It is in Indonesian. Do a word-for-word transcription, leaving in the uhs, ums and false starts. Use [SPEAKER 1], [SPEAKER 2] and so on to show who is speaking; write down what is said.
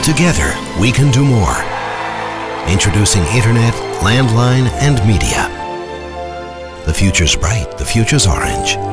[SPEAKER 1] Together, we can do more. Introducing Internet, landline, and media. The future's bright, the future's orange.